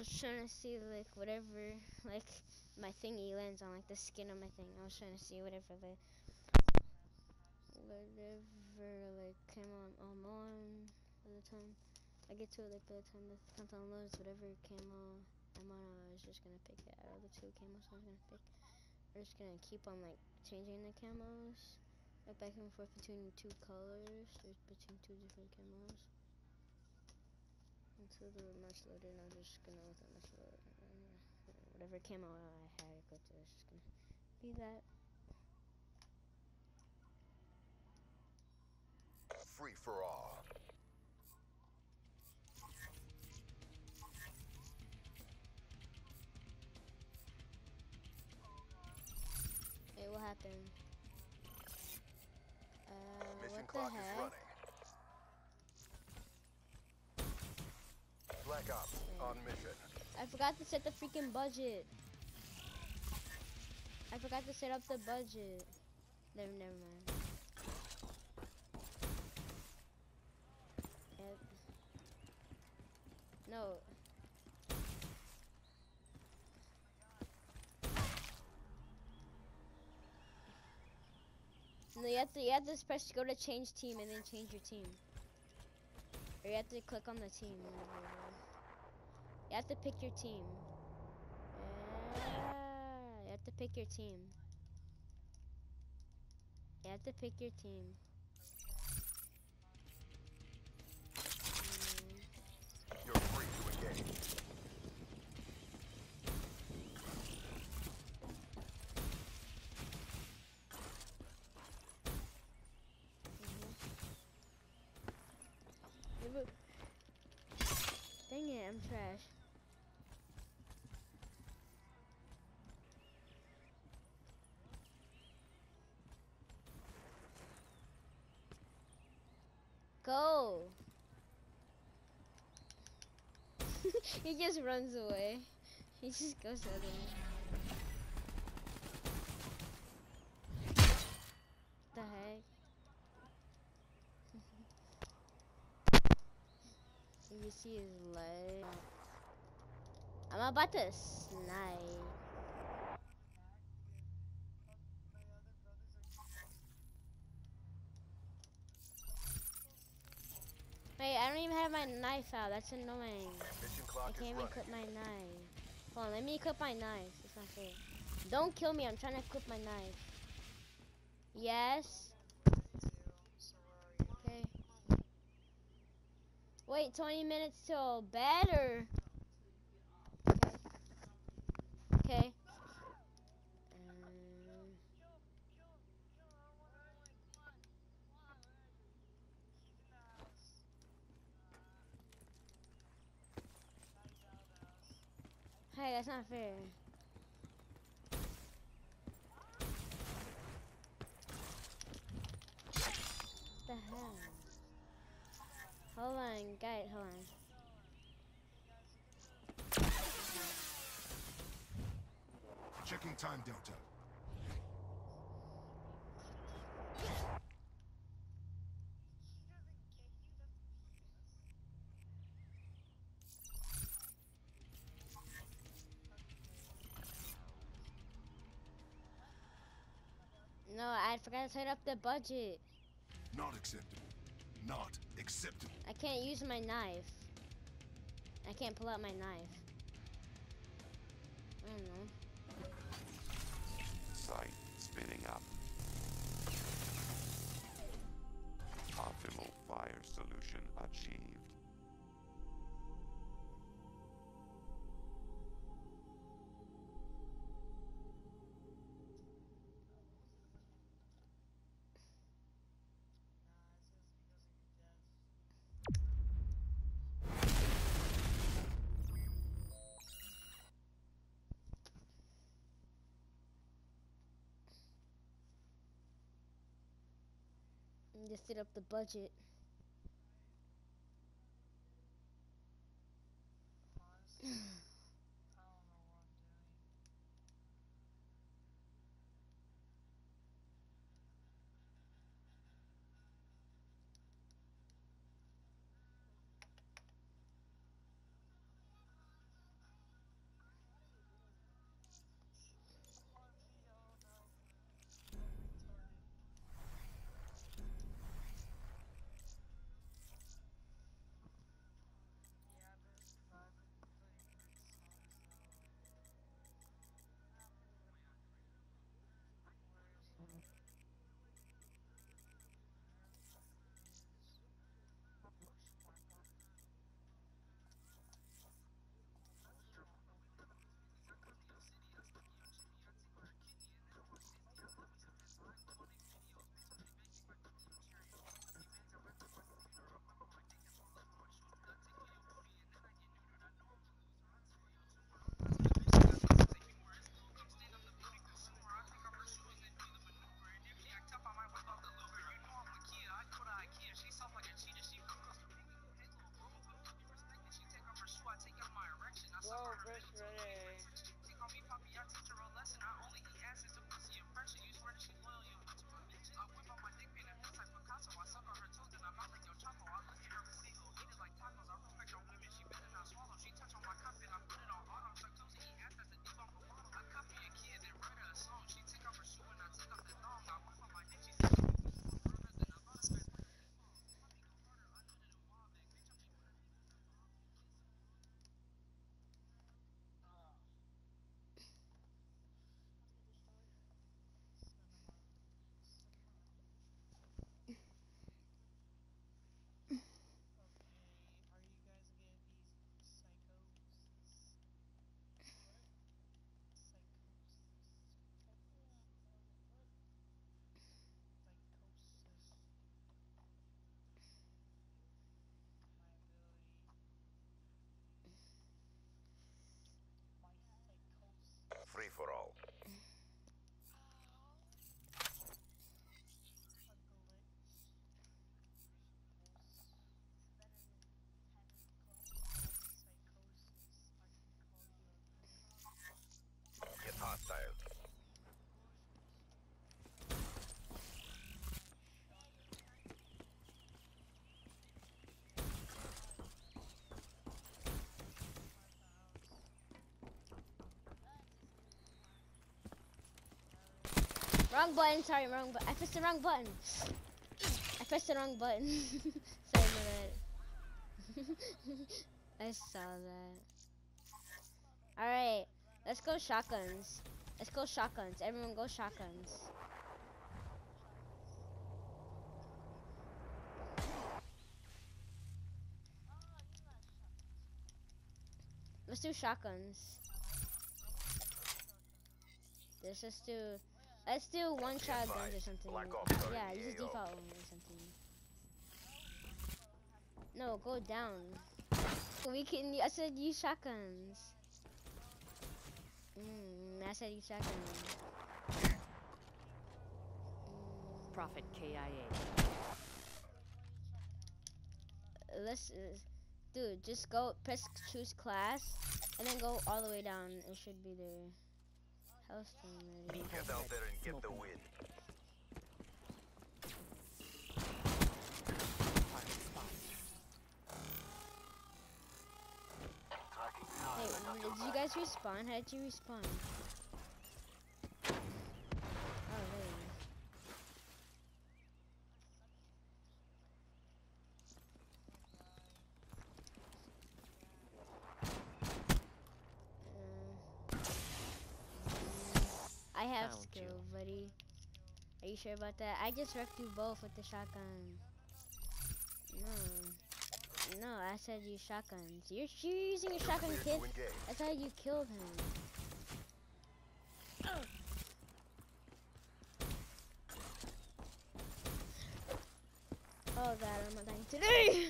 was trying to see like whatever like my thingy lands on, like the skin of my thing. I was trying to see whatever like came on by the time I get to it, like by the time the countdown loads, whatever camo I'm on, I was just gonna pick it out of the two camos I was gonna pick. We're just gonna keep on like changing the camos, like back and forth between two colors, between two different camos. Until the match loaded, I'm just gonna let the match load. Whatever camo I had equipped, it's just gonna be that. Free for all. Hey, what happened? Mission what the clock heck? is running. Black Ops on mission. I forgot to set the freaking budget. I forgot to set up the budget. Never mind. Yep. No. No, you have to press go to change team and then change your team. Or you have to click on the team. You have to pick your team. Yeah, you have to pick your team. You have to pick your team. You're free to engage. Dang it, I'm trash. Go! He just runs away. He just goes the other way. What the heck? You see his leg. I'm about to snipe. Wait, I don't even have my knife out. That's annoying. Mission I clock can't is even running. equip my knife. Hold on, let me equip my knife. It's not fair. Don't kill me. I'm trying to equip my knife. Yes. Okay. Wait 20 minutes till bed or? Okay. Hey, that's not fair. What the hell? Hold on, guys, hold on. Checking time delta. No, I forgot to set up the budget. Not acceptable. Not acceptable. I can't use my knife. I can't pull out my knife. I don't know. Site spinning up. Optimal fire solution achieved. Just set up the budget. for all. Get hostile. Wrong button, sorry, wrong button. I pressed the wrong button. I pressed the wrong button. Sorry about that. I saw that. Alright, let's go shotguns. Let's go shotguns. Everyone go shotguns. Let's do shotguns. Let's do one shot guns or something. Black Ops are Yeah, in the use AO. default one or something. No, go down. We can. I said use shotguns. I said use shotguns. Prophet KIA. Dude, just go press choose class and then go all the way down. It should be there. Hellstorm ready. Get out there and get the win. Hey, did you guys respawn? How did you respawn? Oh, there. I have Found skill, you. buddy. Are you sure about that? I just wrecked you both with the shotgun. No, I said use shotguns. You're using your shotgun, Clear kid. to engage. That's how you killed him. Oh god, I'm not dying today.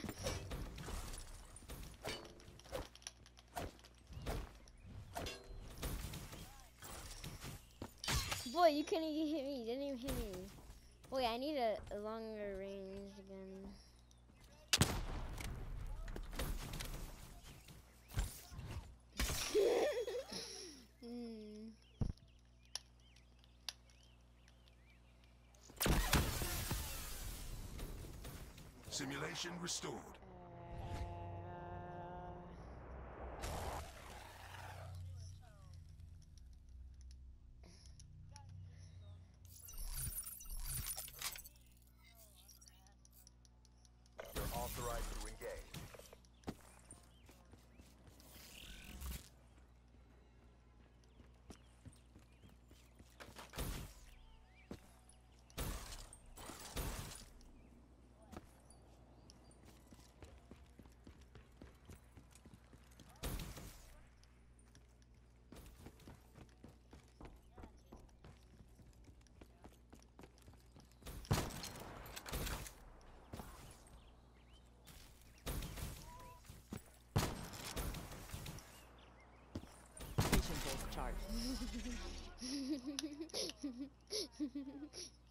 Boy, you couldn't even hit me. You didn't even hit me. Boy, I need a longer range again. Simulation restored. You're authorized to engage. Vision bolt charged.